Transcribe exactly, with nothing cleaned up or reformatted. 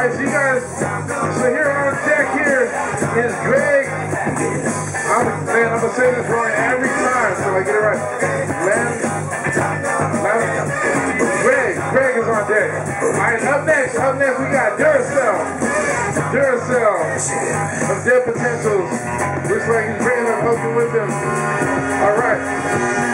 Alright, so you guys, so here on deck here is Greg. I'm, man, I'm gonna say this wrong every time, so I get it right. Lan, Lan, Greg, Greg is on deck. Alright, up next, up next we got Duracell. Duracell of Dead Potentials. Looks like he's bringing up helping with him. Alright.